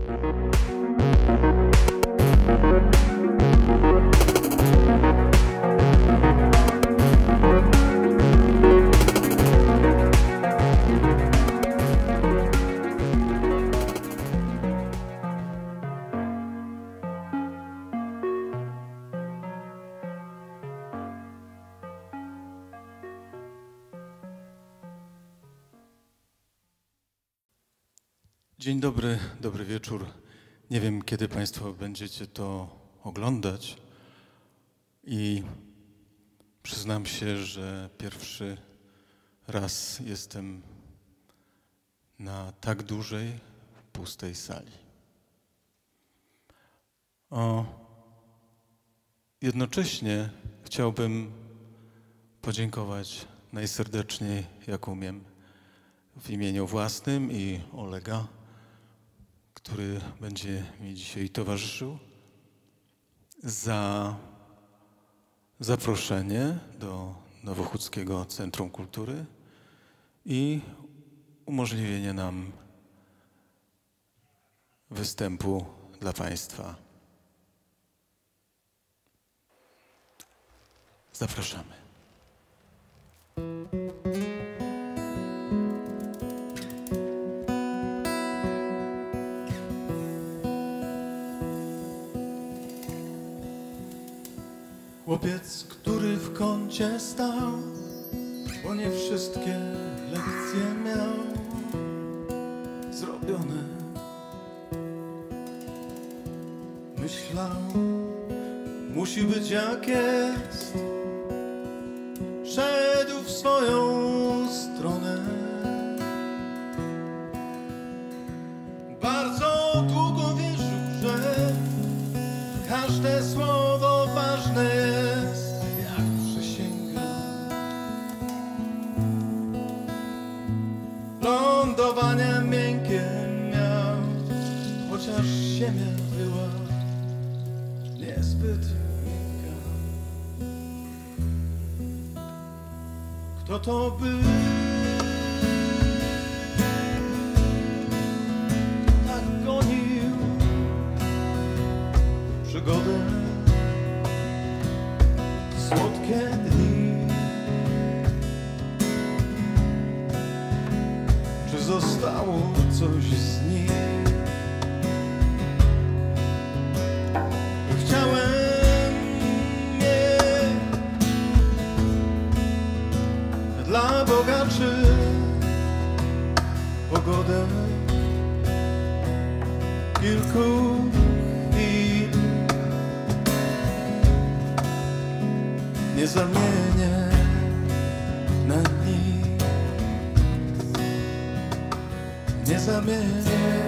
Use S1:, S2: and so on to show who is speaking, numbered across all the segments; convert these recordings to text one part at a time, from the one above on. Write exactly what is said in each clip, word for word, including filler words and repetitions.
S1: Dzień dobry, dobry wieczór. Nie wiem, kiedy Państwo będziecie to oglądać i przyznam się, że pierwszy raz jestem na tak dużej, pustej sali. O, jednocześnie chciałbym podziękować najserdeczniej, jak umiem, w imieniu własnym i Olega, który będzie mi dzisiaj towarzyszył, za zaproszenie do Nowochódzkiego Centrum Kultury i umożliwienie nam występu dla Państwa. Zapraszamy.
S2: Chłopiec, który w kącie stał, bo nie wszystkie lekcje miał zrobione. Myślał, musi być jak jest, szedł w swoją stronę. Bardzo długo wierzył, że każde słowo ważne jest jak przysięga. Lądowania miękkie miał, chociaż ziemia była niezbyt miękka. Kto to był? Tak gonił przygodę, słodkie dni. Czy zostało coś z nich? Chciałem mieć dla bogaczy pogodę kilku chwil. Nie zamienię na nic, nie zamienię.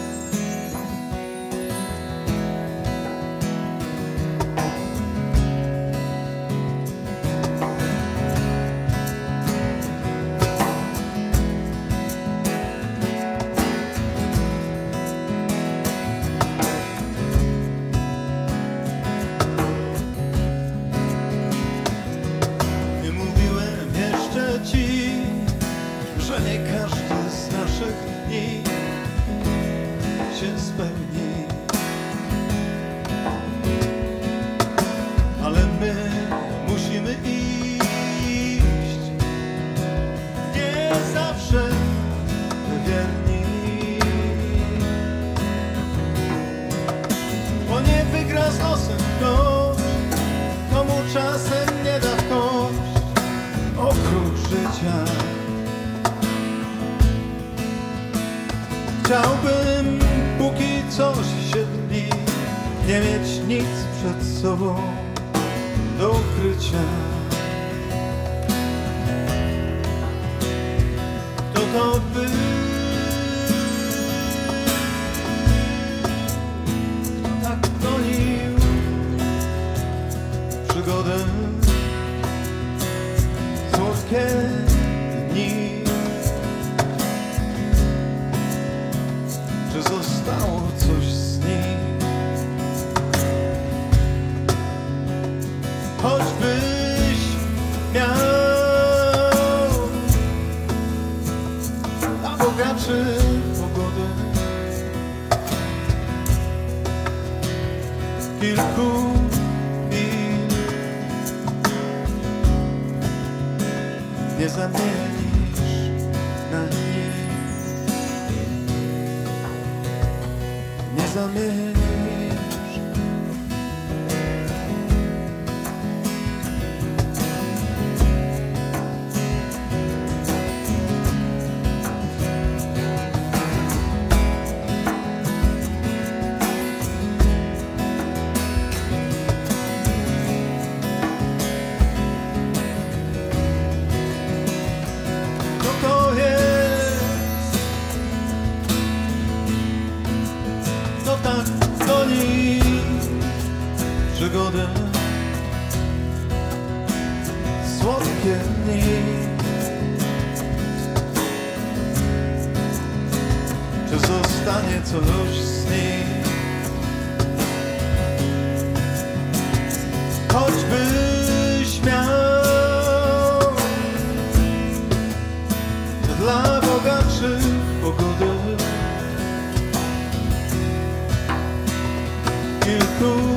S2: Że nie każdy z naszych dni się spełni, ale my musimy iść nie zawsze wierni, bo nie wygra z losem ktoś, komu czasem nie da w kość okrąg życia. Chciałbym, póki coś się dni, nie mieć nic przed sobą do ukrycia. Kto to był? Kto tak gonił przygodę, słodkie dni? Czy zostało coś z nich? Choćbyś miał dla bogaczy pogodę kilku chwil nie zamienisz na nic, nie zamienisz. Przygodę, słodkie dni. Czy zostanie coś z nich? Choćbyś miał dla bogatszych pogodę, kilku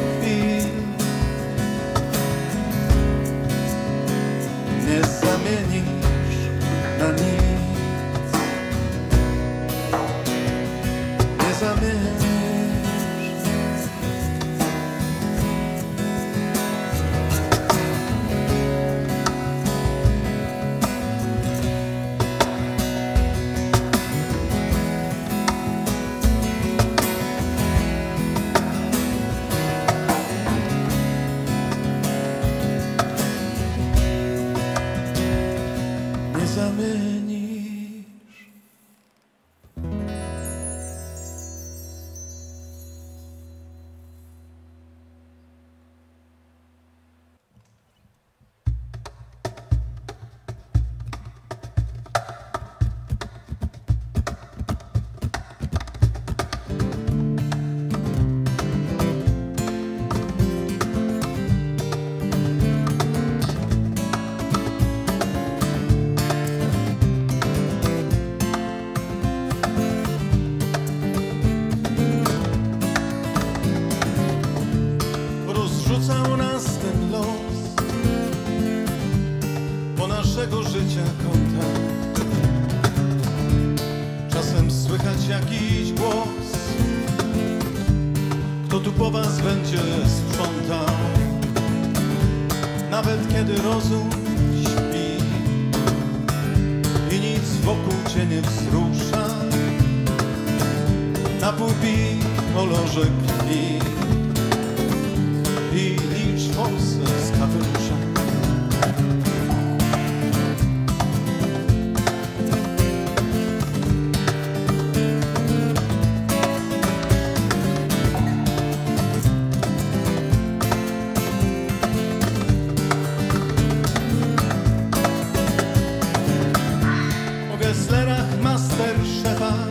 S2: nie zamienisz na nic, nie zamienisz. Nie zamienisz. Rozrzucał nas ten los po naszego życia kąta. Czasem słychać jakiś głos, kto tu po was będzie sprzątał. Nawet kiedy rozum śpi i nic wokół cię nie wzrusza, napój pij w kolorze krwi i licz forsę z kapelusza. O Gesslerach, Masterchefach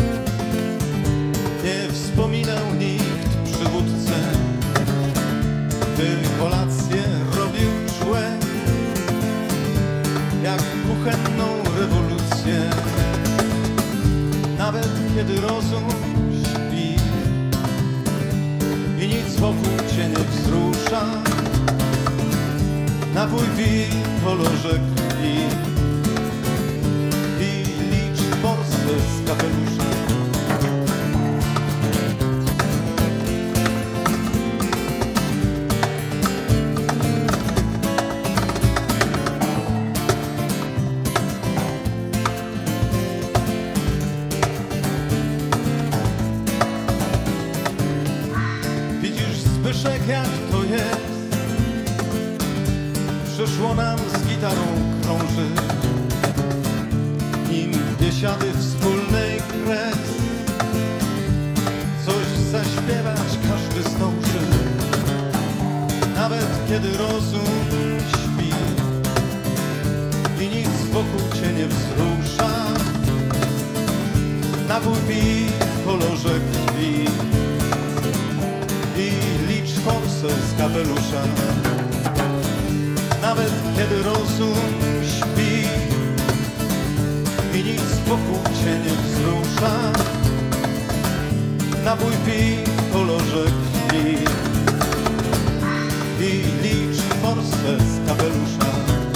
S2: nie wspominał nikt przywódcę, by kolację robił człek, jak kuchenną rewolucję. Nawet kiedy rozum śpi i nic wokół cię nie wzrusza, napój pij w kolorze krwi i licz forsę z kapelusza. Zbyszek, jak to jest, przyszło nam z gitarą krążyć, nim biesiady wspólnej kres, coś zaśpiewać każdy zdąży. Nawet kiedy rozum śpi i nic wokół cię nie wzrusza, napój pij w kolorze krwi i licz forsę z kapelusza. Nawet kiedy rozum śpi i nic wokół cię nie wzrusza, napój pij w kolorze krwi i licz forsę z kapelusza.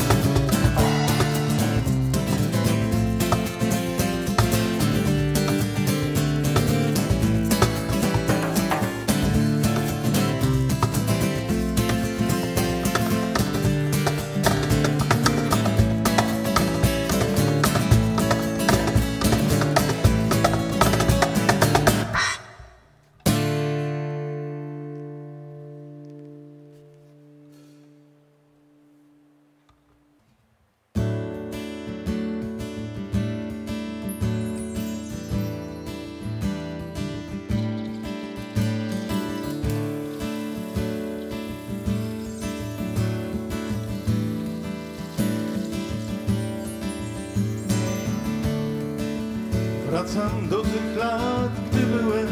S2: Wracam do tych lat, gdy byłem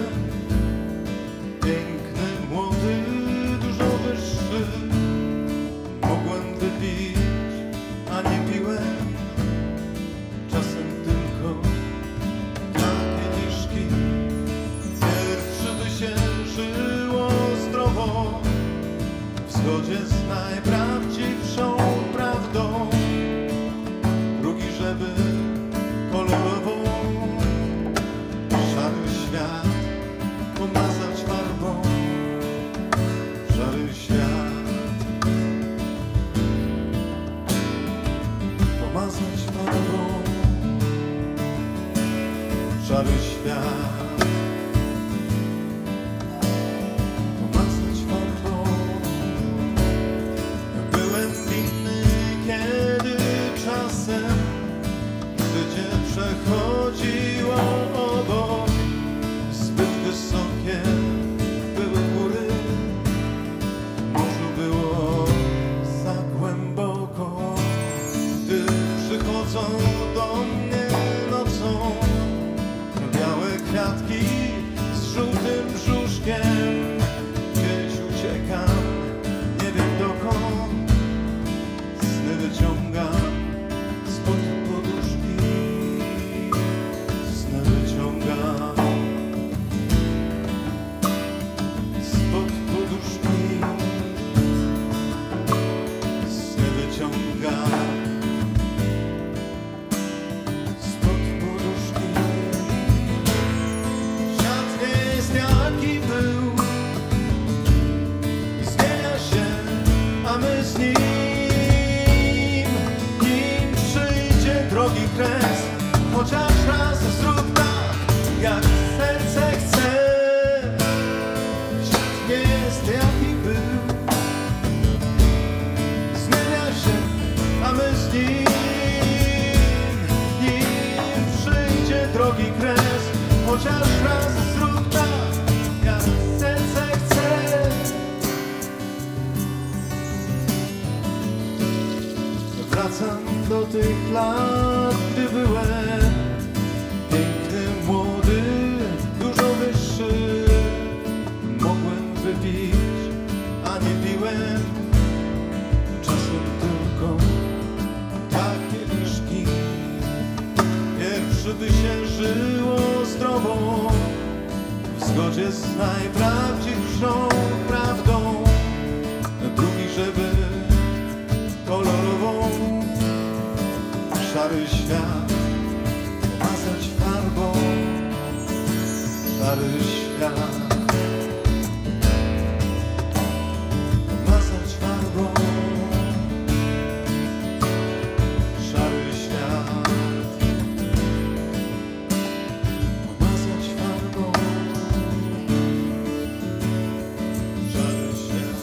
S2: piękny, młody, dużo wyższy. Mogłem wypić, a nie piłem. Czasem tylko dwa kieliszki. Pierwszy by się żyło zdrowo, w zgodzie z najprawdziwszą prawdą. Drugi, żeby kolorowo świat pomazać farbą, szary świat pomazać farbą, szary świat pomazać farbą. Byłem winny, kiedy czasem życie przechodziło obok. Zbyt wysokie były góry, morzu było za głęboko. Gdy przychodzą do mnie nocą białe kwiatki z żółtym brzuszkiem, gdzieś uciekam, nie wiem dokąd. Sny wyciągam spod poduszki, sny wyciągam spod poduszki, sny wyciągam spod poduszki. Świat nie jest jaki był, zmienia się, a my z nim. Nim przyjdzie drogi kres, chociaż raz zrób tak, jak serce chce. Świat nie jest jaki był, zmienia się, a my z nim. Nim przyjdzie drogi kres, chociaż raz zrób tak, jak serce chce. Wracam do tych lat, gdy byłem piękny, młody, dużo wyższy. Mogłem wypić, a nie piłem. Czasem tylko dwa kieliszki. Pierwszy by się żyło zdrowo, w zgodzie z najprawdziwszą prawdą. Drugi, żeby kolorową szary świat pomazać farbą, szary świat pomazać farbą, szary świat pomazać farbą, szary świat.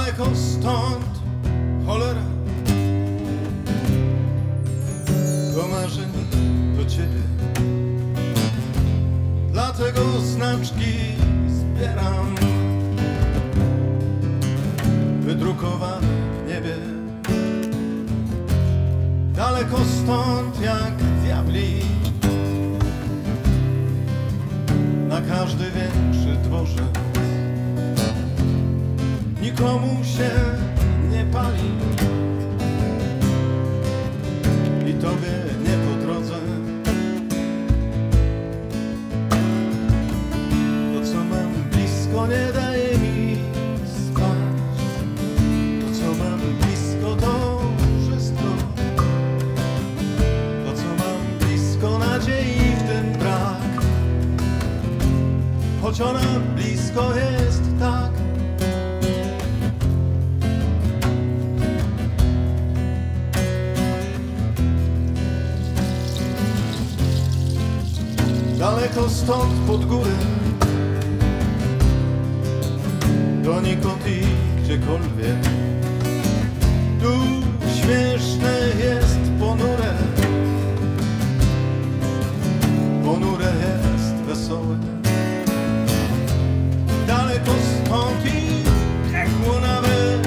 S2: daleko stąd, cholera, to marzenie do ciebie. Dlatego znaczki zbieram, wydrukowane w niebie. Daleko stąd jak diabli, na każdy większy dworzec. Nikomu się nie pali i tobie nie po drodze. To, co mam blisko, nie daje mi spać. To, co mam blisko, to wszystko. To, co mam blisko, nadziei w tym brak. Choć ona blisko jest tak. Daleko stąd pod górę, donikąd i gdziekolwiek. Tu śmieszne jest ponure, ponure jest wesołe. Daleko stąd i piekło nawet,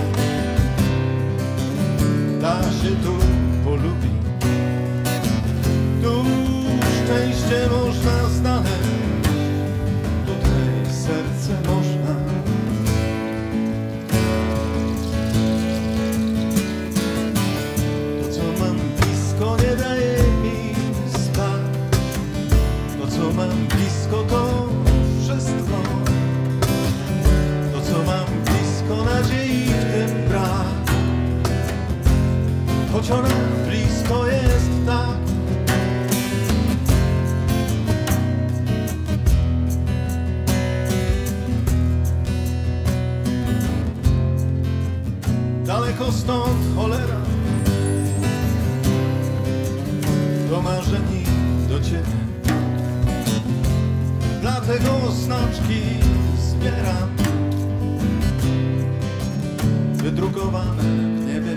S2: da się tu polubić. Tu szczęście można znaleźć, tutaj serce można. To, co mam blisko, nie daje mi spać. To, co mam blisko, to wszystko. To, co mam blisko, nadziei w tym brak. Choć ona blisko jest tak. Daleko stąd, cholera, do marzeni do ciebie. Dlatego znaczki zbieram, wydrukowane w niebie.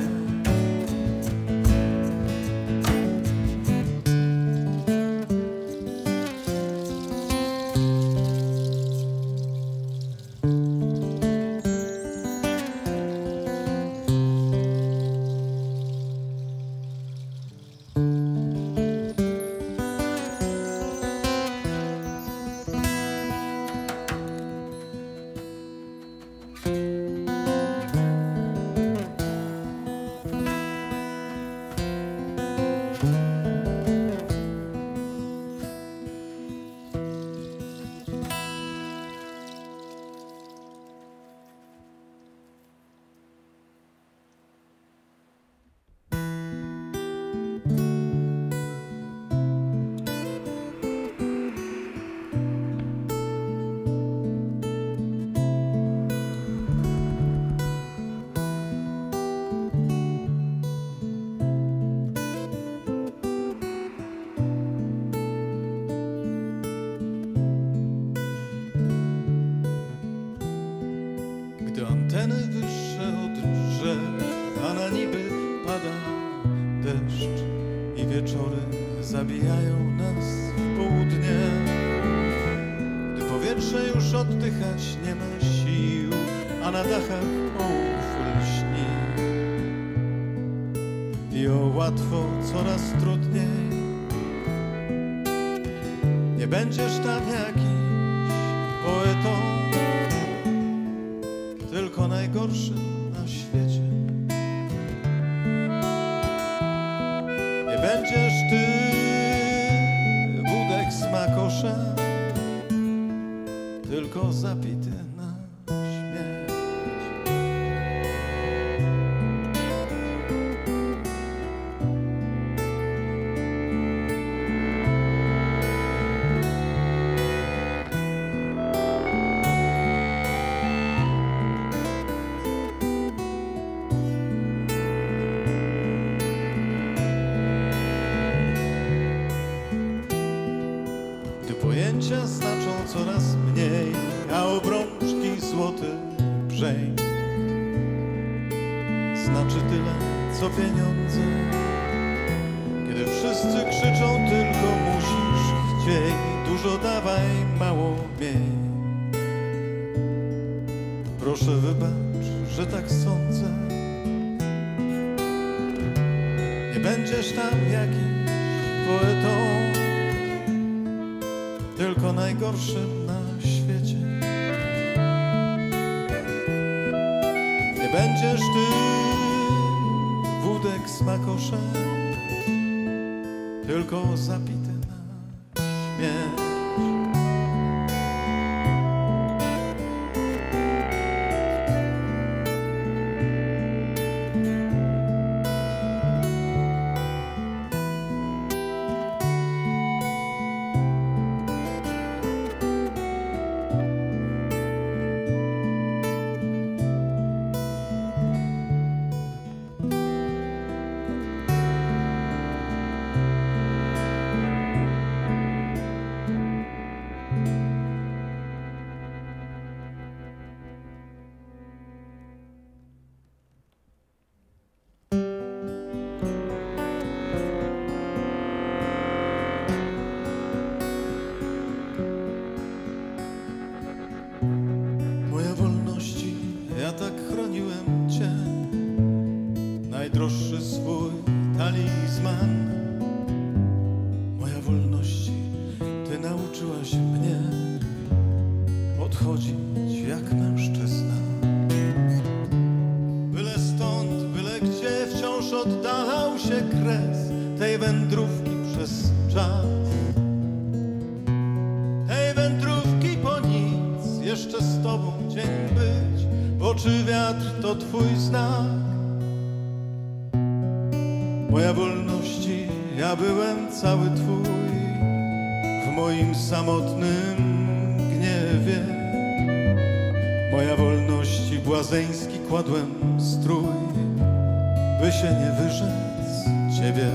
S2: Anteny wyższe od drzew, a na niby pada deszcz i wieczory zabijają nas w południe. Gdy powietrze już oddychać nie ma sił, a na dachach ołów lśni i o łatwo coraz trudniej. Nie będziesz tam jakiś poetą, tylko najgorszym na świecie. Nie będziesz ty wódek smakoszem, tylko zapity na śmierć. Pojęcia znaczą coraz mniej, a obrączki złoty brzęk znaczy tyle, co pieniądze. Kiedy wszyscy krzyczą tylko musisz chciej, dużo dawaj, mało miej. Proszę wybacz, że tak sądzę. Nie będziesz tam jakimś poetą, tylko najgorszym na świecie. Nie będziesz ty wódek smakoszem, tylko zapity na śmierć. Ja tak chroniłem cię, najdroższy swój talizman. Moja wolności, ty nauczyłaś mnie odchodzić jak mężczyzna. Byle stąd, byle gdzie wciąż oddalał się kres tej wędrówki przez czas. Tej wędrówki po nic, jeszcze z tobą dzień być. Oczy wiatr to twój znak. Moja wolności, ja byłem cały twój w moim samotnym gniewie. Moja wolności, błazeński kładłem strój, by się nie wyrzec ciebie.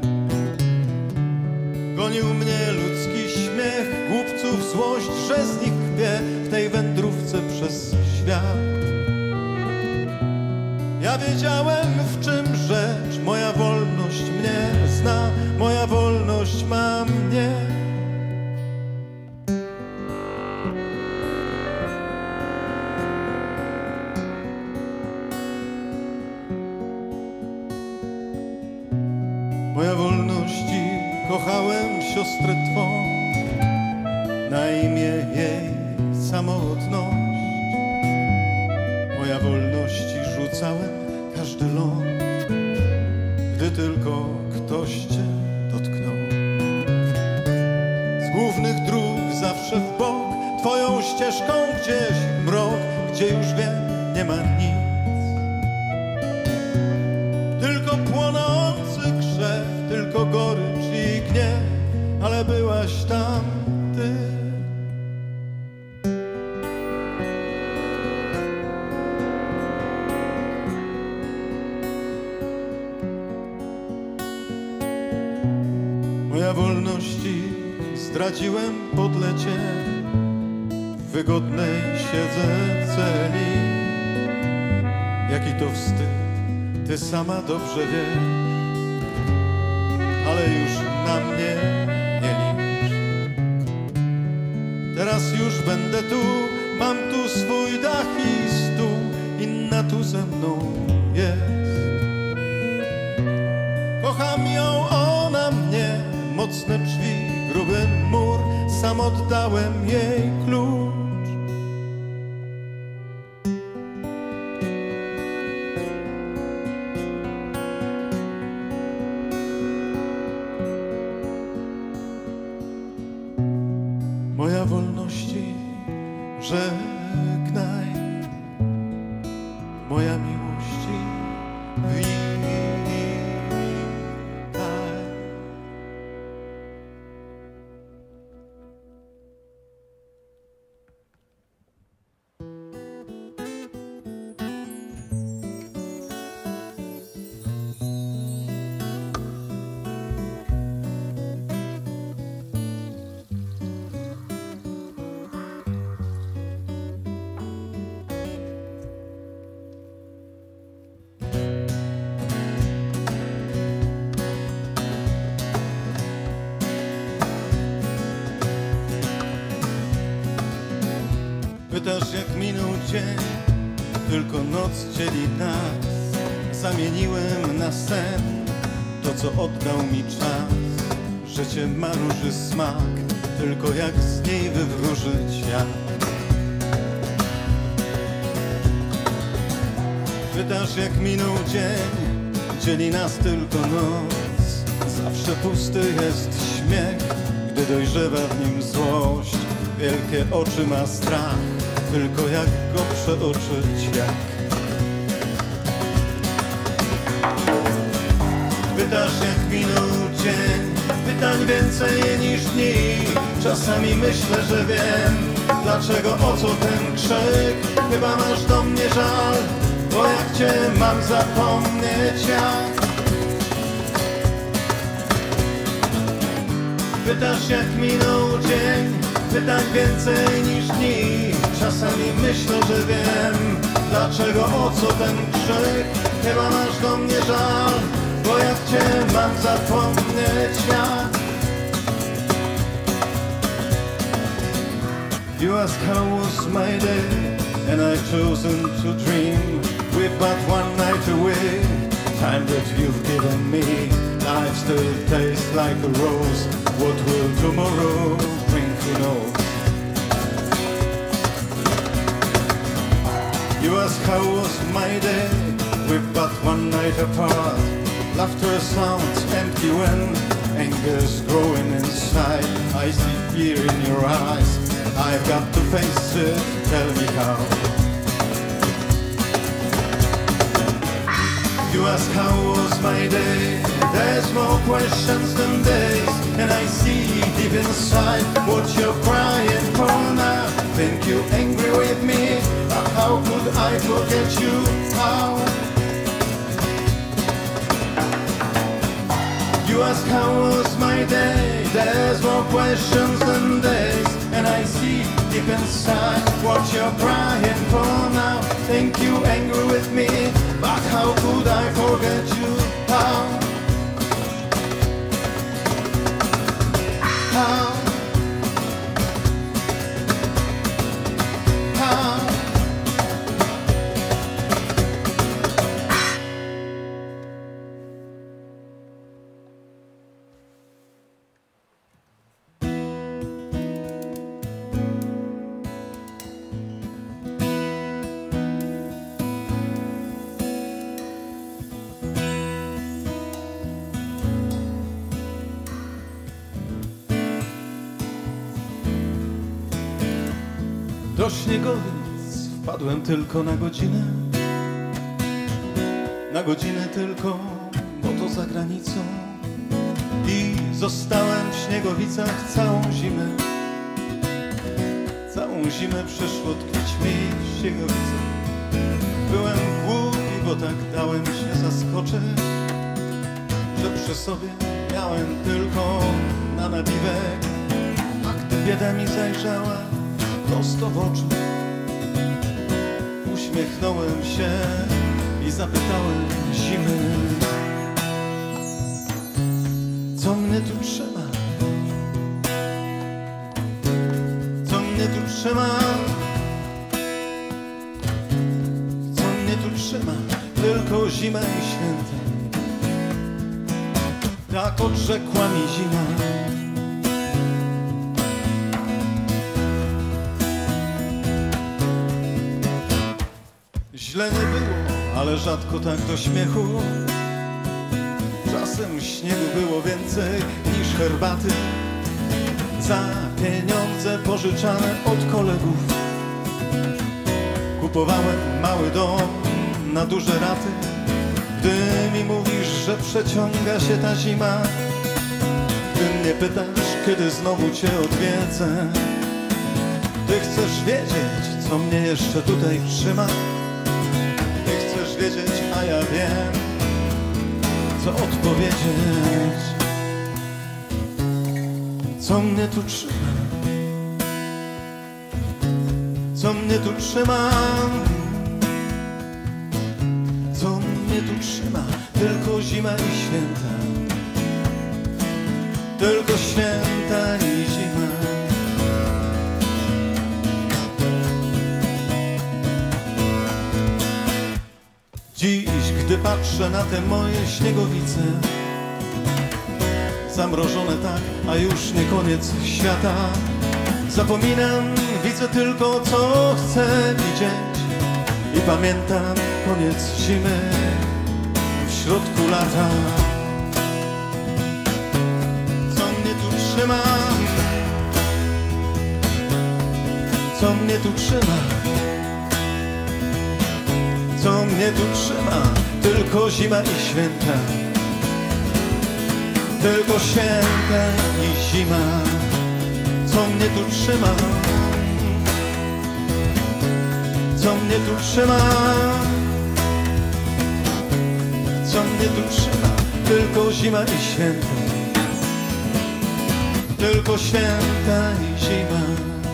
S2: Gonił mnie ludzki śmiech, głupców złość, że z nich kpię w tej wędrówce przez świat. Ja wiedziałem, w czym rzecz, moja wolność mnie zna, moja wolność ma mnie. Moja wolności, kochałem siostrę twą, na imię jej samotność. Moja wolności, rzucałem każdy ląd, gdy tylko ktoś cię dotknął. Z głównych dróg zawsze w bok, twoją ścieżką gdzieś mrok, gdzie już wiem, nie ma nic. Tylko płonący krzew, tylko gorycz i gniew, ale byłaś tam ty. Moja wolności, zdradziłem podlecie w wygodnej siedzę celi. Jaki to wstyd, ty sama dobrze wiesz, ale już na mnie nie licz. Teraz już będę tu, mam tu swój dach i stół, inna tu ze mną jest. Kocham ją, ona mnie, mocne drzwi, gruby mur, sam oddałem jej klucz. Moja wolności, żegnaj, moja miłości, witaj. Pytasz, jak minął dzień, tylko noc dzieli nas. Zamieniłem na sen to, co oddał mi czas. Życie ma róży smak, tylko jak z niej wywróżyć jak. Pytasz, jak minął dzień, dzieli nas tylko noc. Zawsze pusty jest śmiech, gdy dojrzewa w nim złość. Wielkie oczy ma strach, tylko jak go przeoczyć jak. Pytasz, jak minął dzień, pytań więcej niż dni. Czasami myślę, że wiem, dlaczego, o co ten krzyk. Chyba masz do mnie żal, bo jak cię mam zapomnieć jak. Pytasz, jak minął dzień, pytań więcej niż dni. Czasami myślę, że wiem, dlaczego, o co ten krzyk. Chyba masz do mnie żal, bo jak cię mam zapomnieć jak. You ask how was my day, and I've chosen to dream. With but one night away, time that you've given me. Life still tastes like a rose. What will tomorrow bring, who knows? You ask how was my day, with but one night apart. Laughter sounds empty when anger's growing inside. I see fear in your eyes, I've got to face it, tell me how. You ask how was my day, there's more questions than days. And I see deep inside what you're crying for now. Think you angry with me, but how could I forget you? How? You ask how was my day, there's more questions than days. And I see deep inside what you're crying for now. Think you angry with me, but how could I forget you? How? How? How? Do Śniegowic wpadłem tylko na godzinę. Na godzinę tylko, bo to za granicą. I zostałem w Śniegowicach całą zimę. Całą zimę przyszło tkwić mi w Śniegowicach. Byłem głupi, bo tak dałem się zaskoczyć, że przy sobie miałem tylko na napiwek. A gdy bieda mi zajrzała prosto w oczy, uśmiechnąłem się i zapytałem zimy, co mnie tu trzyma? Co mnie tu trzyma? Co mnie tu trzyma? Tylko zima i święta. Tak odrzekła mi zima. Źle nie było, ale rzadko tak do śmiechu. Czasem śniegu było więcej niż herbaty. Za pieniądze pożyczane od kolegów kupowałem mały dom na duże raty. Gdy mi mówisz, że przeciąga się ta zima, gdy mnie pytasz, kiedy znowu cię odwiedzę, ty chcesz wiedzieć, co mnie jeszcze tutaj trzyma. Wiedzieć, a ja wiem, co odpowiedzieć. Co mnie tu trzyma? Co mnie tu trzyma? Co mnie tu trzyma? Tylko zima i święta. Tylko święta i zima. Dziś, gdy patrzę na te moje śniegowice, zamrożone tak, a już nie koniec świata. Zapominam, widzę tylko co chcę widzieć i pamiętam koniec zimy w środku lata. Co mnie tu trzyma? Co mnie tu trzyma? Co mnie tu trzyma? Tylko zima i święta. Tylko święta i zima. Co mnie tu trzyma? Co mnie tu trzyma? Co mnie tu trzyma? Tylko zima i święta. Tylko święta i zima.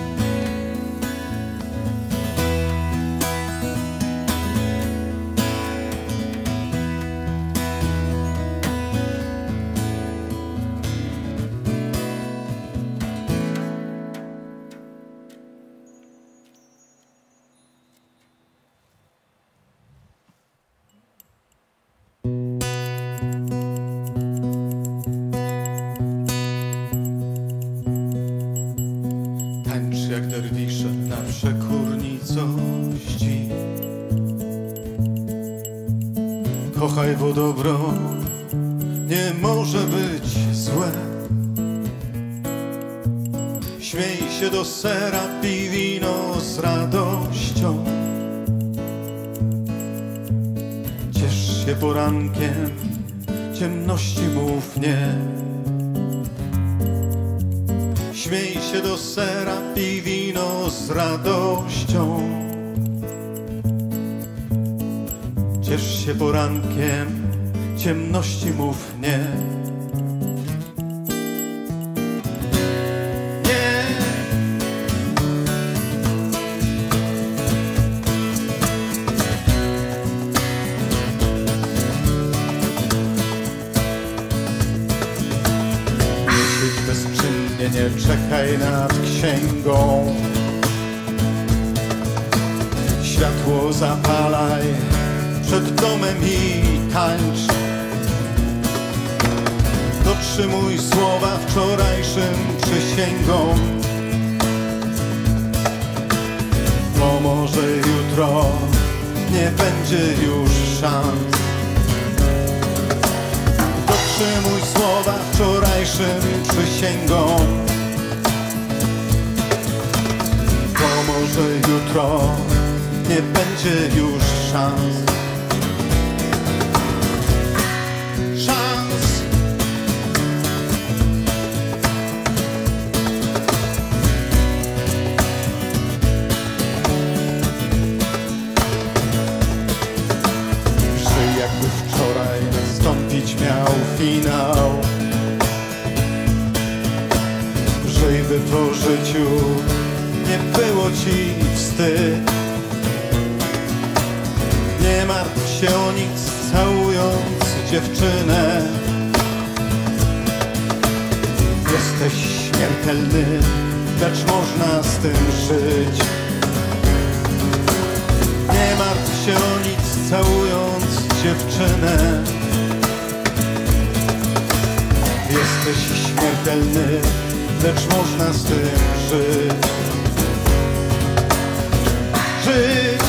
S2: Jak derwisze na przekór nicości. Kochaj, bo dobro nie może być złe. Śmiej się do sera, pij wino z radością. Ciesz się porankiem, ciemności mów nie. Śmiej się do sera, pij wino z radością. Ciesz się porankiem, ciemności mów nie. Nie. Nie siedź bezczynnie, nie czekaj nad księgą. Światło zapalaj przed domem i tańcz. Dotrzymuj słowa wczorajszym przysięgą. Bo może jutro nie będzie już szans. Dotrzymuj słowa wczorajszym przysięgą. Bo może jutro nie będzie już szans. Szans. Żyj jakby wczoraj nastąpić miał finał. Żyj, by po życiu nie było ci wstyd. Nie martw się o nic, całując dziewczynę. Jesteś śmiertelny, lecz można z tym żyć. Nie martw się o nic, całując dziewczynę. Jesteś śmiertelny, lecz można z tym żyć. Żyć.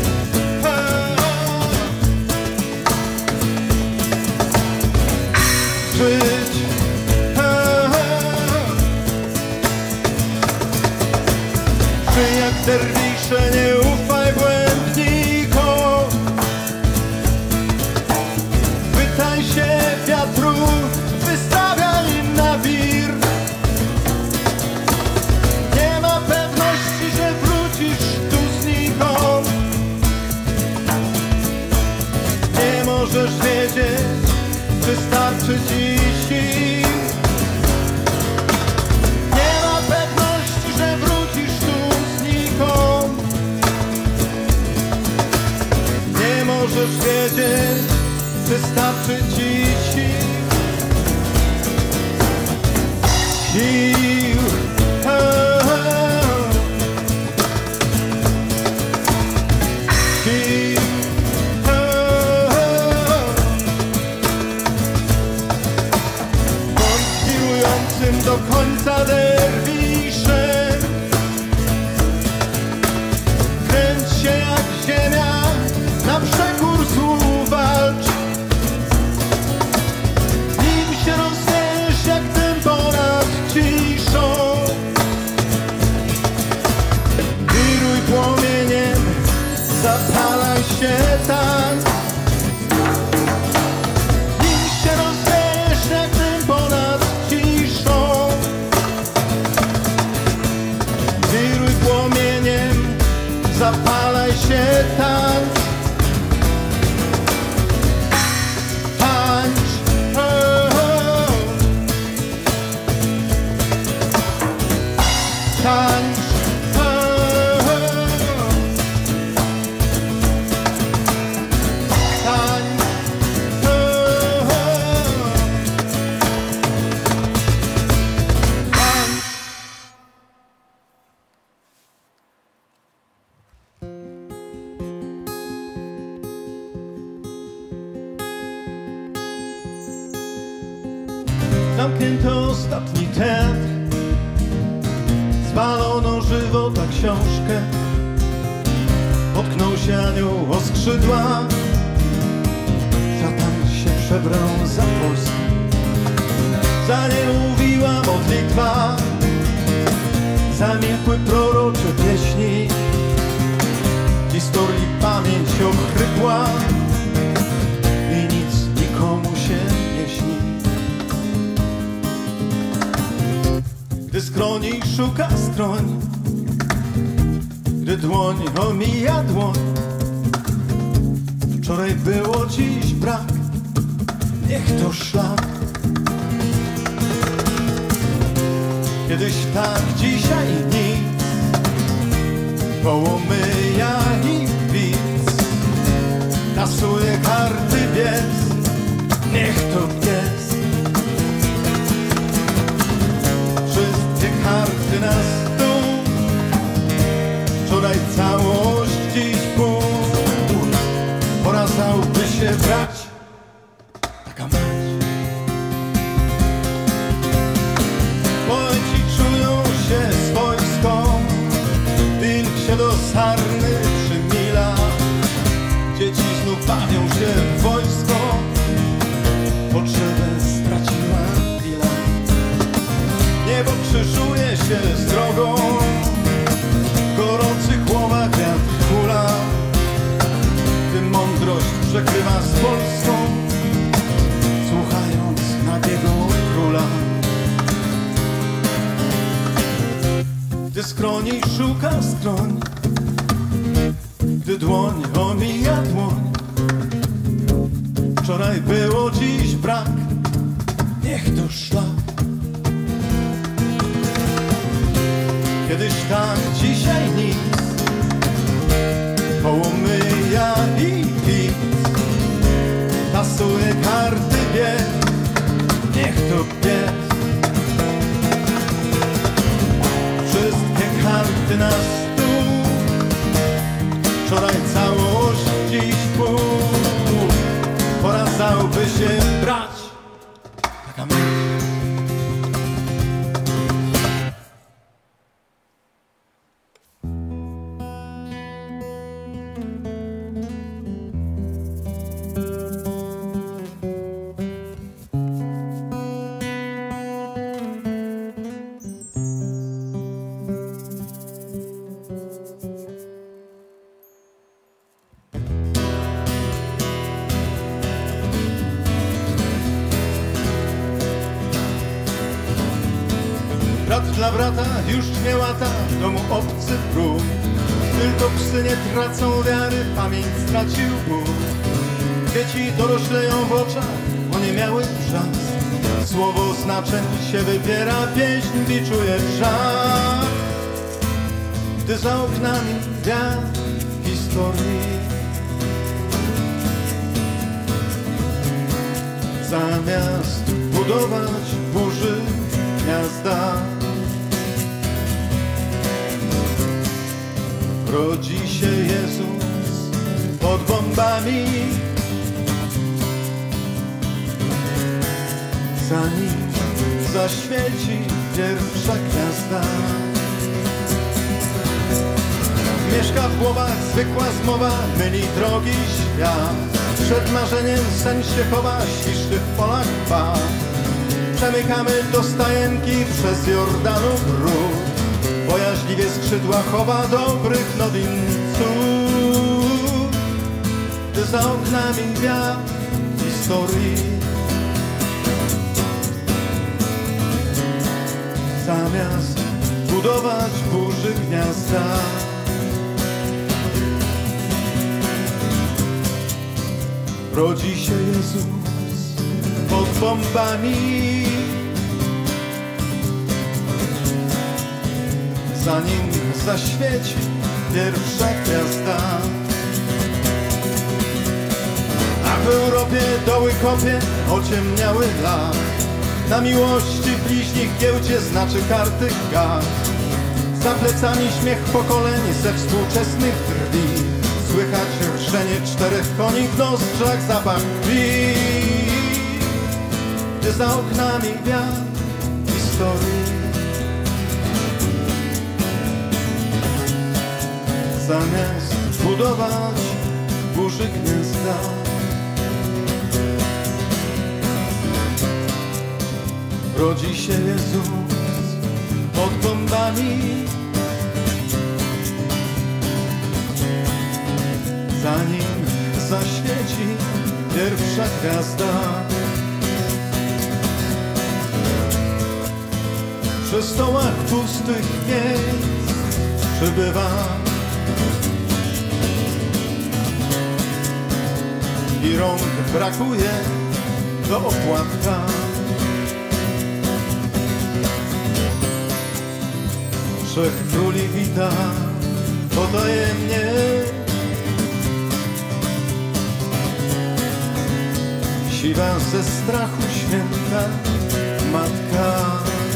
S2: Żyć. Żyj jak derwisze, nie ufaj błędnikom. Pytaj się wiatru, wystawiaj na wir. Nie ma pewności, że wrócisz tu znikąd. Nie możesz wiedzieć, wystarczy ci sił. Nie ma pewności, że wrócisz tu znikąd. Nie możesz wiedzieć, wystarczy ci sił. Sił. Oh, oh. Sił. Oh. Zamknięto ostatni teatr, zwalono żywota książkę. Potknął się anioł o skrzydła, szatan się przebrał za Polskę. Za nie mówiła modlitwa, zamilkły prorocze pieśni. W historii pamięć ochrypła i nic nikomu się nie śni. Gdy skroni szuka skroń, gdy dłoń omija dłoń. Wczoraj było, dziś brak, niech to szlak. Kiedyś tak, dzisiaj nic, Wołomyja i widz. Tasuje karty biec, niech to pies. Wszystkie karty na stół, wczoraj całość, dziś pół. Pora załby się brać, taka mać. Poeci czują się swojsko, wilk się do sarny przymila. Dzieci znów bawią się w wojsko, potrzebę straciła chwila. Niebo krzyżuje się z drogą, w gorących głowach wiatr hula. Gdy mądrość przekrywa z Polską, słuchając nagiego króla. Gdy skroni szuka skroń, gdy dłoń omija dłoń. Wczoraj było, dziś brak, niech to szlak. Kiedyś tak, dzisiaj nic, Wołomyja i widz. Tasuje karty biec, niech to pies. Wszystkie karty na stół, wczoraj całość, dziś pół. Pora załby się brać, taka myśl. Brat dla brata już nie łata, w domu obcy próg. Tylko psy nie tracą wiary, pamięć stracił Bóg. Dzieci dorośleją w oczach, oniemiały wrzask. Słowo znaczeń się wybiera, pieśń biczuje żar. Gdy za oknami wiatr historii, zamiast budować burzy gniazda, rodzi się Jezus pod bombami. Zanim zaświeci pierwsza gwiazda, mieszka w głowach zwykła zmowa, myli drogi świat. Przed marzeniem sen się chowa, świszczy w polach dwa. Przemykamy do stajenki przez Jordanów ród. Bojaźliwie skrzydła chowa dobrych nowin cud. Gdy za oknami wiatr historii, zamiast budować burzy gniazda, rodzi się Jezus pod bombami. Zanim zaświeci pierwsza gwiazda, a w Europie doły kopie ociemniały lat. Na miłości bliźnich giełdzie znaczy karty gaz. Za plecami śmiech pokoleń ze współczesnych drwi. Słychać rżenie czterech koni w nostrzach, zapach krwi. gdy za oknami wiatr historii. Zamiast budować w burzy gniazda, rodzi się Jezus pod bombami. Zanim zaświeci pierwsza gwiazda, przy stołach pustych miejsc przybywa i rąk brakuje do opłatka. Trzech króli wita potajemnie, siwa ze strachu święta matka.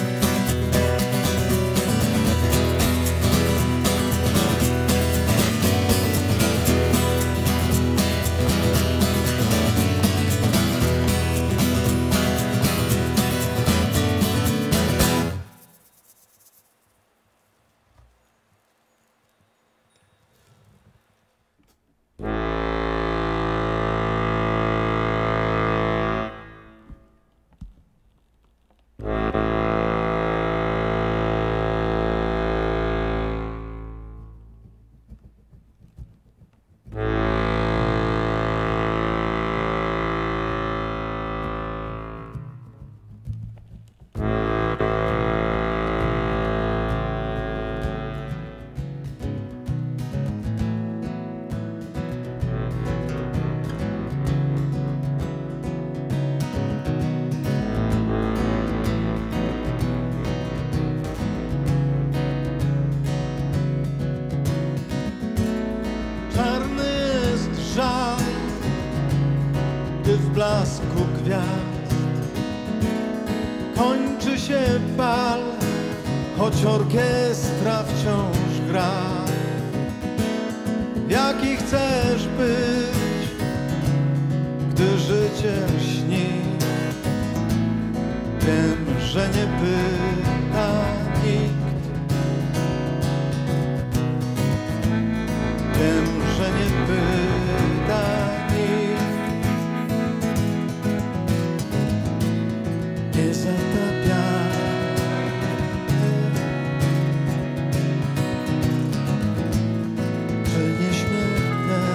S2: W blasku gwiazd kończy się bal, choć orkiestra wciąż gra. Jaki chcesz być, gdy życie śni? Wiem, że nie pyta nikt. Wiem, że nie pyta nikt. Nie zatapiamy, że nieśmiertelny.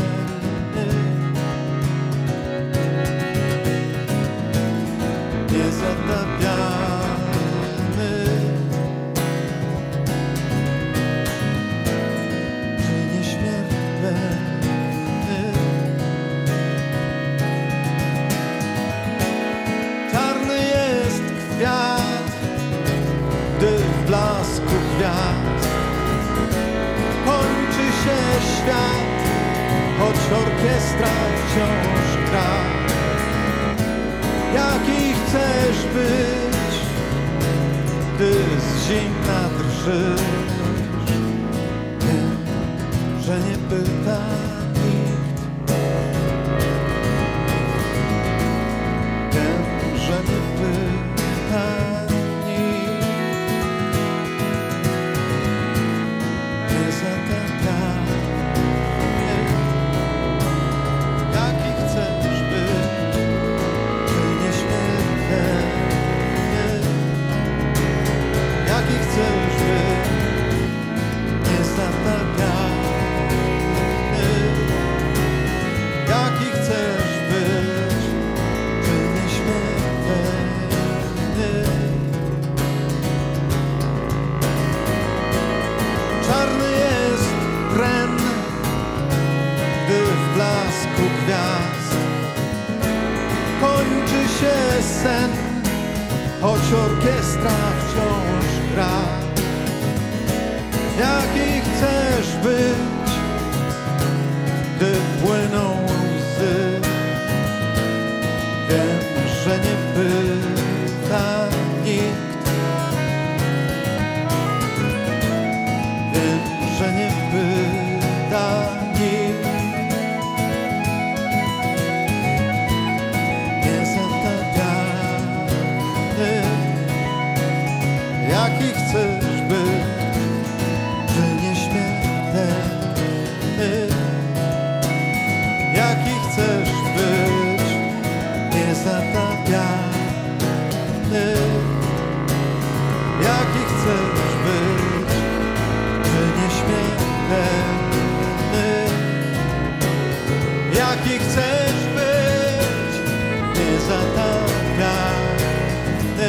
S2: Nie zatapiamy, że nieśmiertelny. Gdy w blasku gwiazd kończy się świat, choć orkiestra wciąż gra. Jaki chcesz być, gdy z zimna drżysz? Wiem, że nie pyta nikt. Wiem, że nie pyta nikt. Nie zatapiamy. Jaki chcesz być, czy nieśmiertelny? Jaki chcesz być, nie zatapiamy. Jaki chcesz być, czy nieśmiertelny? Czarny jest tren, gdy w blasku gwiazd kończy się sen, choć orkiestra wciąż gra. Jaki chcesz być, gdy płyną łzy? Wiem, że nie pyta nikt. Wiem, że nie pyta nikt. Nie zatapiamy. chcesz być niezatapiany? Jaki chcesz być, czy nieśmiertelny? Jaki chcesz być niezatapiany?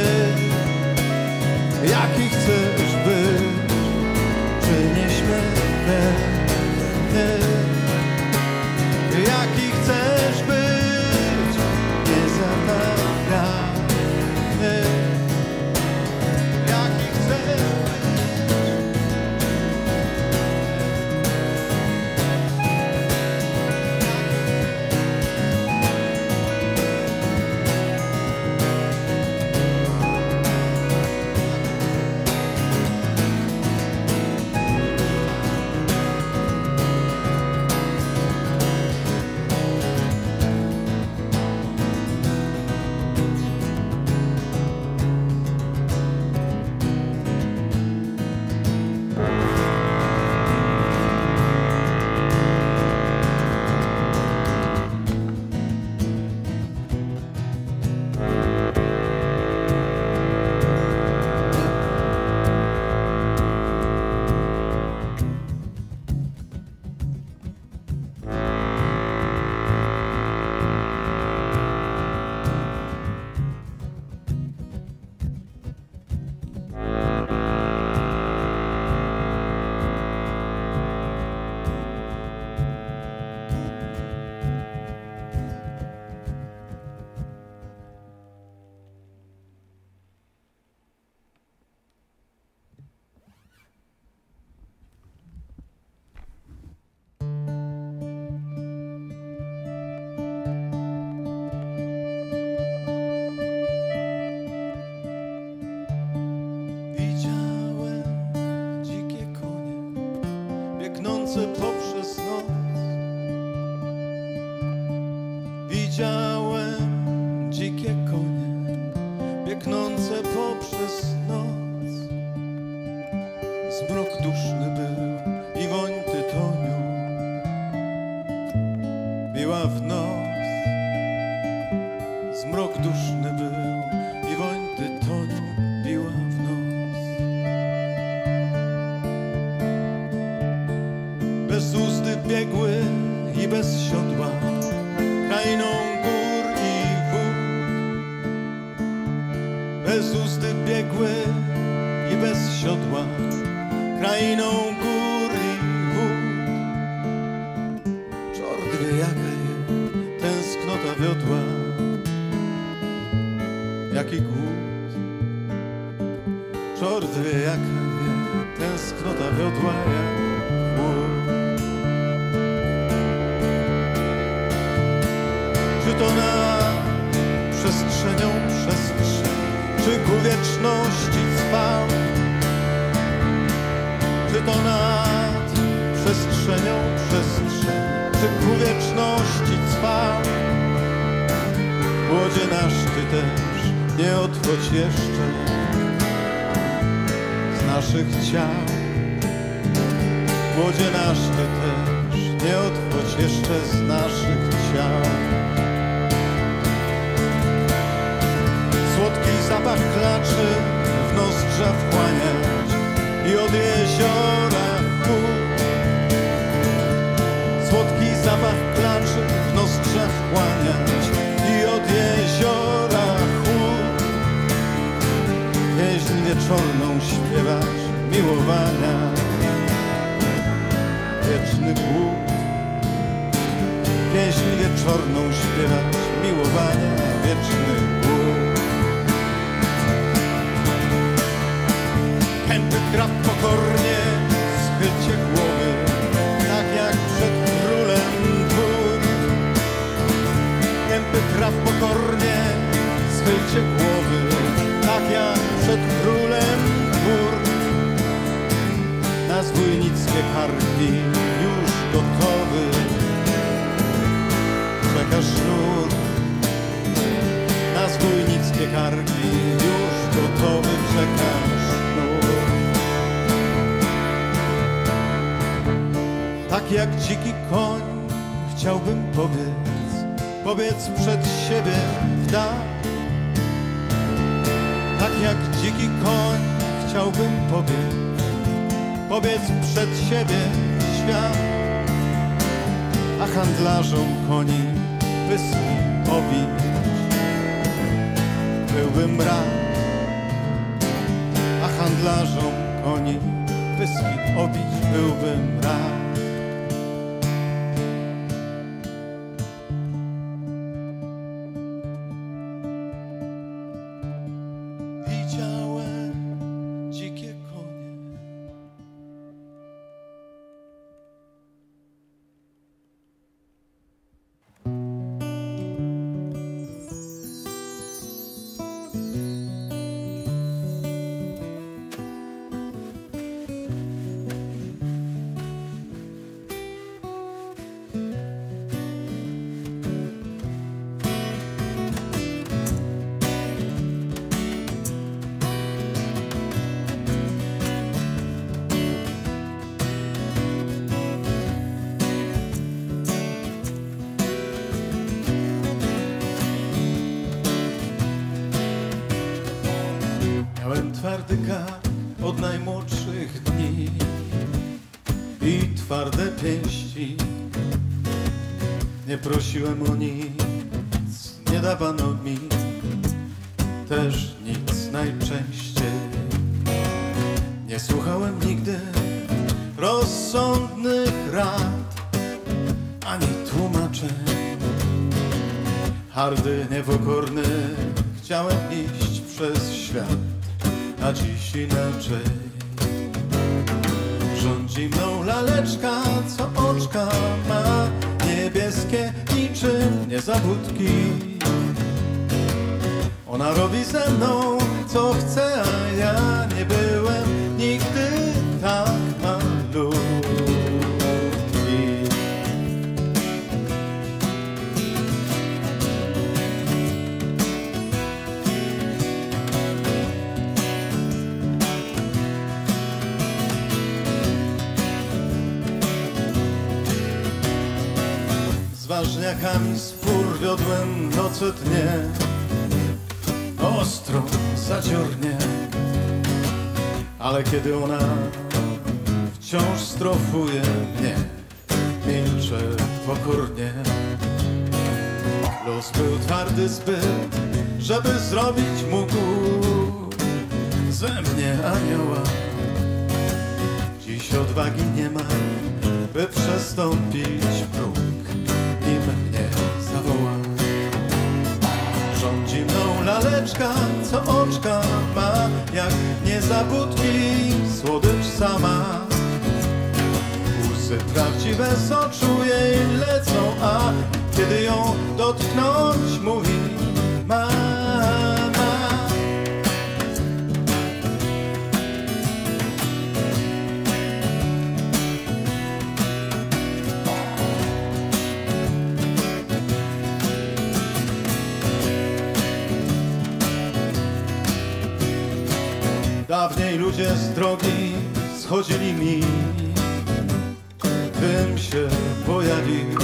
S2: Jaki chcesz być, czy nieśmiertelny? Jaki chcesz być niezatapiany? Jaki chcesz poprzez noc? Widziałem dzikie konie biegnące poprzez noc. Zmrok duszny był i woń tytoniu biła w nos. Zmrok duszny był i woń tytoniu biła w nos. Bez uzdy biegły i bez siodła krainą gór i wód. Bez uzdy biegły i bez siodła krainą gór i wód. Czort wie jaka je tęsknota wiodła, jaki głód. Czort wie jaka je tęsknota wiodła, jak głód. Czy to nad przestrzenią przestrzeń, czy ku wieczności trwał? Czy to nad przestrzenią przestrzeń, czy ku wieczności trwał? Łodzie nasz ty też nie odchodź jeszcze z naszych ciał. Łodzie nasz ty też nie odchodź jeszcze z naszych ciał. Słodki zapach klaczy w nozdrza wchłaniać i od jeziora chłód. Słodki zapach klaczy w nozdrza wchłaniać i od jeziora chłód. Pieśń wieczorną śpiewać miłowania, wieczny głód. Pieśń wieczorną śpiewać miłowania, wieczny głód. Kępy traw pokornie, schylcie głowy, tak jak przed królem dwór. Kępy traw pokornie, schylcie głowy, tak jak przed królem dwór. Na zbójnickie karki już gotowy czeka sznur. Na zbójnickie karki już gotowy czeka sznur. Tak jak dziki koń chciałbym pobiec pobiec przed siebie w dal. Tak jak dziki koń chciałbym pobiec, pobiec przed siebie w świat. A handlarzom koni wyspy obić byłbym rad. A handlarzom koni wyspy obić byłbym rad. Widziałem dzikie konie. Miałem twardy kark od najmłodszych dni i twarde pięści. Nie prosiłem o nic, nie dawano mi też nic najczęściej. Nie słuchałem nigdy rozsądnych rad ani tłumaczeń. Hardy, niepokorny, chciałem iść przez świat, a dziś inaczej. Rządzi mną laleczka, co oczka ma niebieskie niczym niezabudki. Ona robi ze mną, co chce, a ja nie byłem nigdy tak malutki. Z ważniakami spór wiodłem noce dnie, ostro, zadziornie. Ale kiedy ona wciąż strofuje mnie, milczę pokornie. Los był twardy zbyt, żeby zrobić mógł ze mnie anioła. Dziś odwagi nie ma, by przestąpić próg i mnie zawoła. Rządzi mną laleczka, co oczka ma jak niezabudki, słodycz sama. Łzy prawdziwe z oczu jej lecą, a kiedy ją dotknąć mówi mama. Dawniej ludzie z drogi schodzili mi, gdym się pojawił.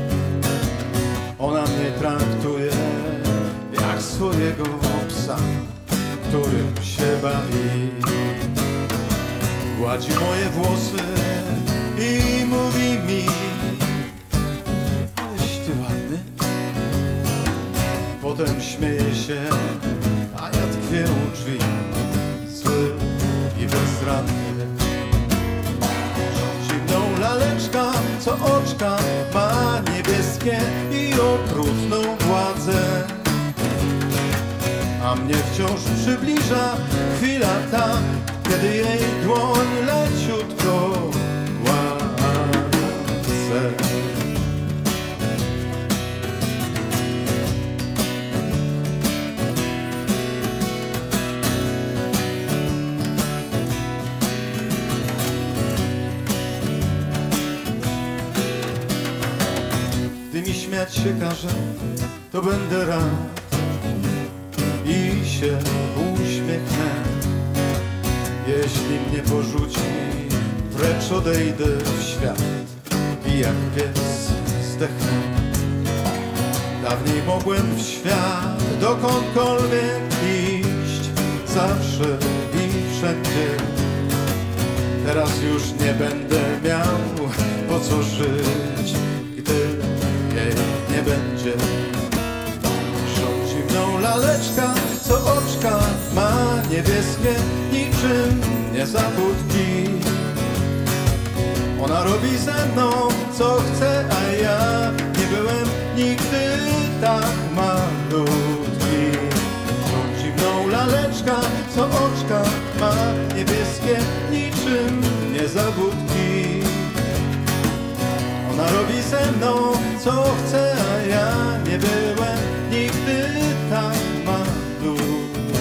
S2: Ona mnie traktuje jak swojego psa, którym się bawi. Gładzi moje włosy i mówi mi: aleś ty ładny. Potem śmieje się, a ja tkwię u drzwi, zły i bezradny. Rządzi mną laleczka, co oczka ma niebieskie i okrutną władzę. A mnie wciąż przybliża chwila ta, kiedy jej dłoń leciutko gładzę. Gdy mi śmiać się każe, to będę rad i się uśmiechnę. Jeśli mnie porzuci, precz odejdę w świat i jak pies zdechnę. Dawniej mogłem w świat dokądkolwiek iść, zawsze i wszędzie. Teraz już nie będę miał po co żyć, gdy jej nie będzie. Rządzi mną laleczka, co oczka ma niebieskie, niczym niezabudki. Ona robi ze mną co chce, a ja nie byłem nigdy tak malutki. Rządzi mną laleczka, co oczka ma niebieskie, niczym niezabudki. Ona robi ze mną co chce, a ja nie byłem nigdy tak malutki.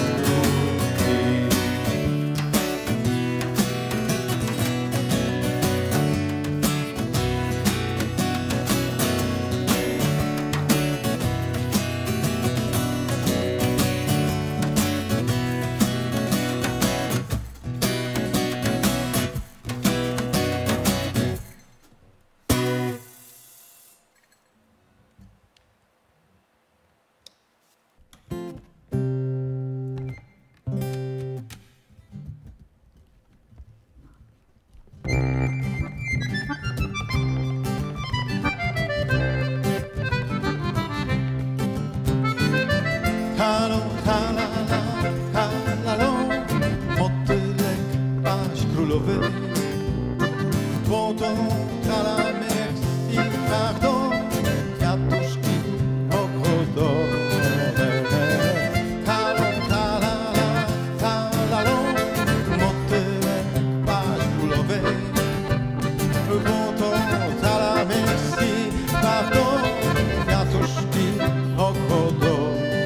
S2: Halo, halala, halalo, motylek, paść królowy. Wodą, kalamek i pardon, kwiatuszki ogrodowe. Halo, halala, halalo, motylek, paść królowy. Wodą, kalamek i pardon, kwiatuszki ogrodowe.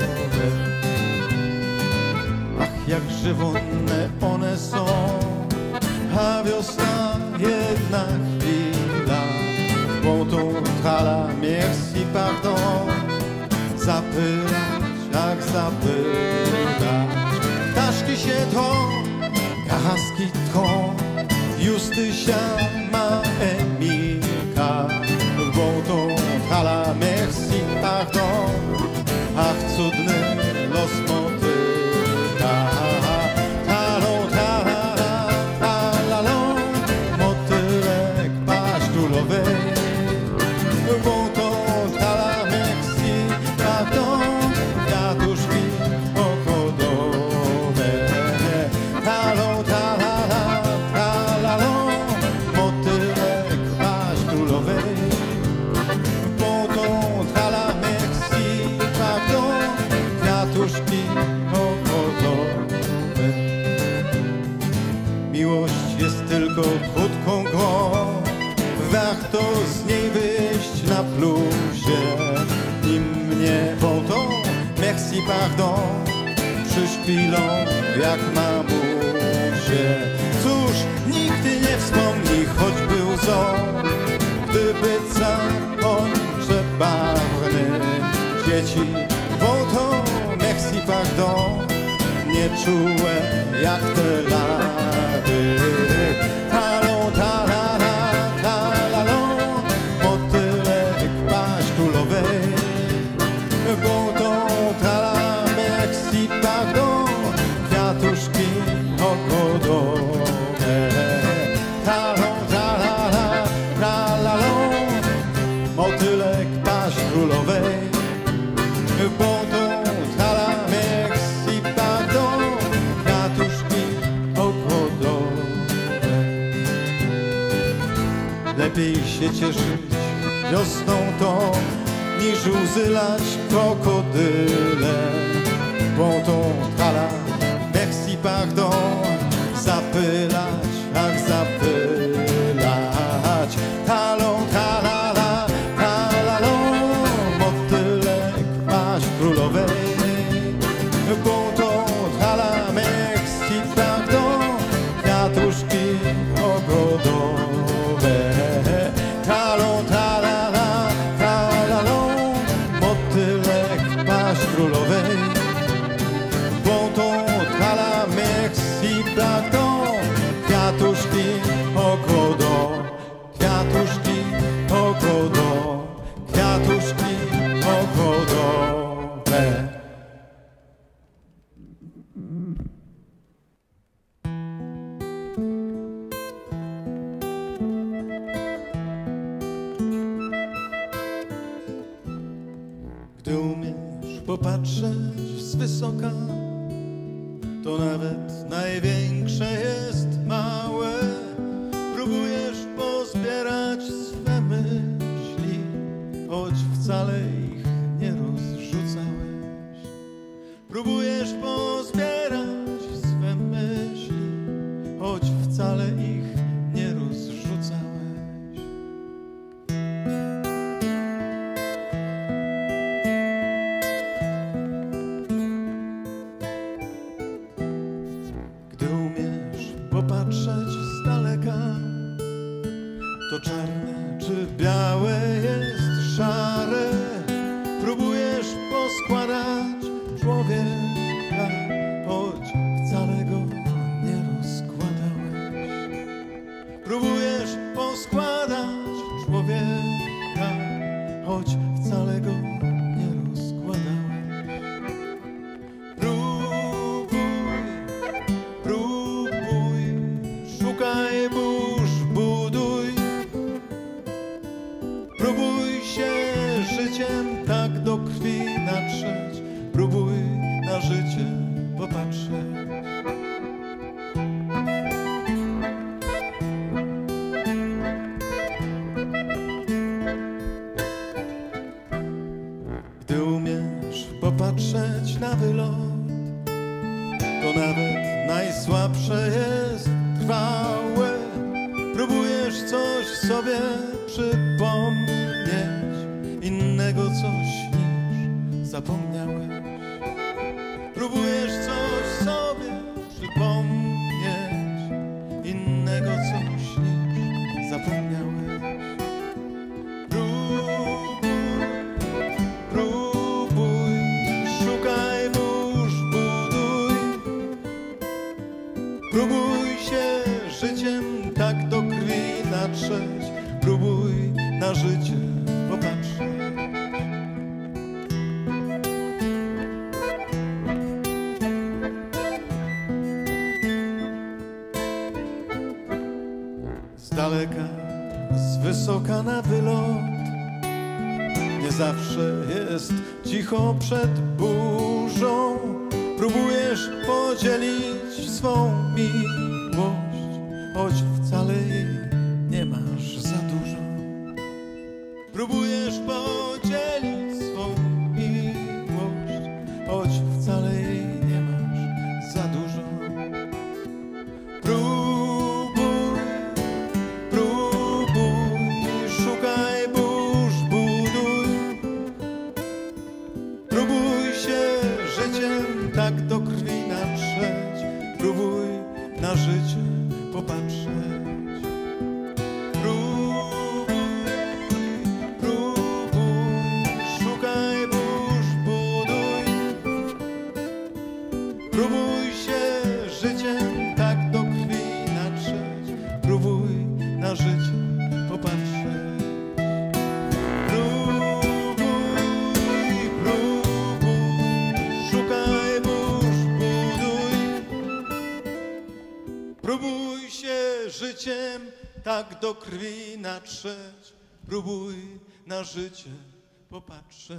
S2: Jakże wonne one są, a wiosna jedna chwila. Wodą trala, merci, pardon, zapylać jak zapylać. Ptaszki się trą, kahaski trą, Justysia ma Emilka. Wodą trala, merci, pardon, ach cudny los motyl. Halo, halala, halalo, motylek, paść królowej. Wodą trala, merci, pardon, kwiatuszki ogrodowe. Halo, halala, halalo, motylek, paść królowej. Wodą trala, merci, pardon, kwiatuszki ogrodowe. Miłość jest tylko krótką grą, warto z niej wyjść na plusie. I mnie wodą, merci, pardon, przyszpilą jak mamusie. Cóż, nigdy nie wspomni, choćby łzą, gdyby całończe barwny dzieci. Wodą, merci, pardon, nie czułe jak te lady. Halo, talala, talalo, motylek, paść królowej. Wodą trala, merci, pardon, kwiatuszki ogrodowe. Halo, talala, talalo, motylek, paść królowej. Wodą trala, merci, pardon, kwiatuszki ogrodowe. Lepiej się cieszyć wiosną tą, niż łzy lać krokodyle. Wodą trala, merci, pardon, zapylać, ach zapylać. Halo, talala, talalo, motylek, paść królowej. Wodą trala, merci, pardon, kwiatuszki ogrodowe. Halo, talala, talalo, motylek, paść królowej. Wodą trala, merci, pardon, kwiatuszki ogrodowe. Kwiatuszki ogrodowe. Kwiatuszki ogrodowe. samochodowe. Gdy umiesz popatrzeć z wysoka, to nawet największe jest małe. Próbujesz pozbierać swe myśli, choć wcale ich nie rozrzucałeś. Próbujesz pozbierać swe myśli, choć wcale ich nie rozrzucałeś. Gdy umiesz popatrzeć z daleka, to czarne czy białe jest szare. Próbujesz poskładać człowieka, choć wcale go nie rozkładałeś. Próbujesz poskładać człowieka, choć wcale go nie rozkładałeś. Próbuj, próbuj, szukaj burz, buduj. Próbuj się życiem tak do krwi natrzeć. Próbuj na życie popatrzeć. Gdy umiesz popatrzeć na wylot, to nawet najsłabsze jest trwałe. Próbujesz coś sobie przypomnieć, innego coś niż zapomniałeś. Próbujesz coś sobie przypomnieć, innego coś niż zapomniałeś. Próbuj, próbuj, szukaj burz, buduj. Próbuj się życiem tak do krwi natrzeć. Próbuj na życie popatrzeć. Z daleka, z wysoka na wylot, nie zawsze jest cicho przed burzą. Próbujesz podzielić swą miłość, choć wcale jej nie masz za dużo. Próbujesz podzielić swą miłość, choć wcale jej nie masz za dużo. Próbuj, próbuj, szukaj burz, buduj. Próbuj się życiem tak do krwi natrzeć. Próbuj na życie popatrzeć. Próbuj się życiem tak do krwi natrzeć. Próbuj na życie popatrzeć. Próbuj, próbuj, szukaj burz, buduj. Próbuj się życiem tak do krwi natrzeć. Próbuj na życie popatrzeć.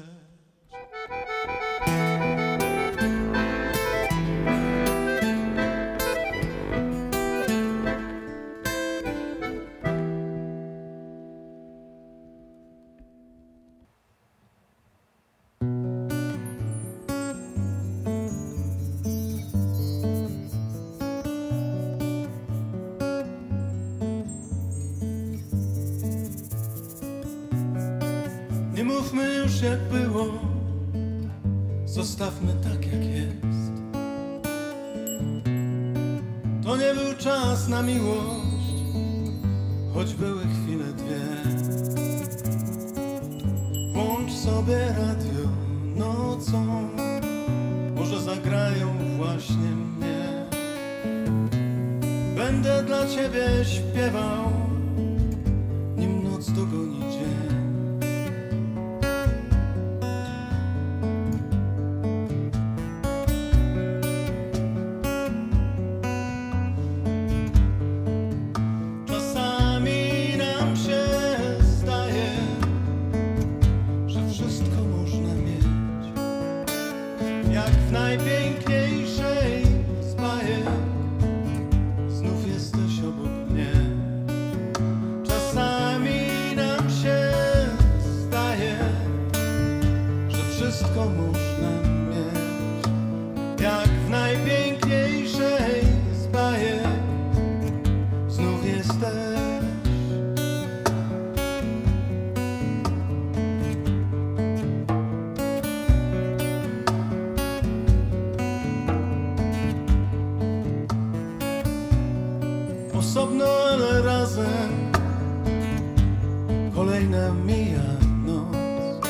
S2: Nie mówmy już jak było, zostawmy tak jak jest. To nie był czas na miłość, choć były chwile dwie. Włącz sobie radio nocą, może zagrają właśnie mnie. Będę dla ciebie śpiewał, nim noc dogoni dzień. jak w najpiękniejszej z bajek. Znów jesteś obok mnie. Czasami nam się zdaje, że wszystko można mieć, jak w najpiękniejszej z bajek. Znów jesteś. Osobno, ale razem, kolejna mija noc.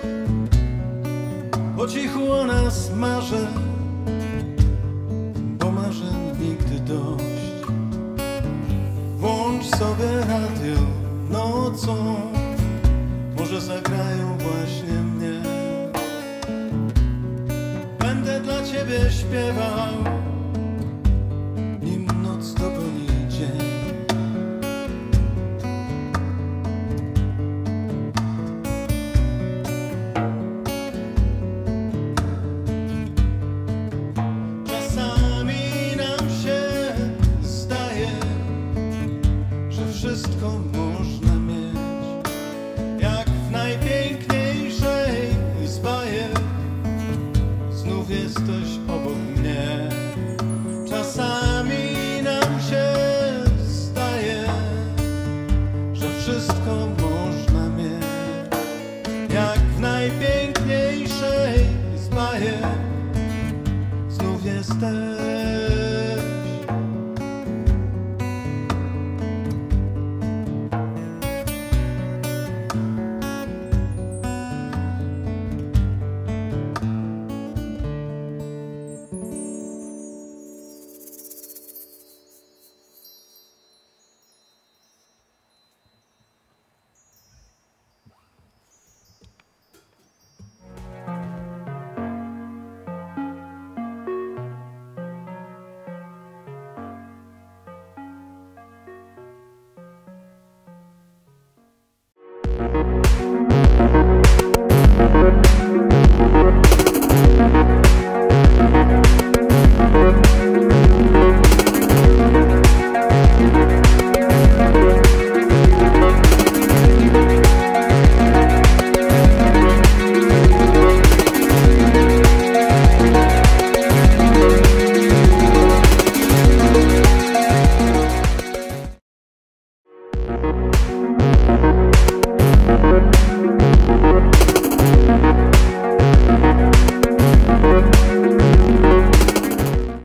S2: Po cichu o nas marzę, bo marzeń nigdy dość. Włącz sobie radio nocą, może zagrają właśnie mnie. Będę dla ciebie śpiewał, nim noc dogoni dzień. Czasami nam się zdaje, że wszystko można mieć, jak w najpiękniejszej z bajek. Znów jesteś obok mnie. Czasami nam się zdaje, że wszystko można mieć, jak w najpiękniejszej z bajek. Znów jesteś.
S3: We'll be right back.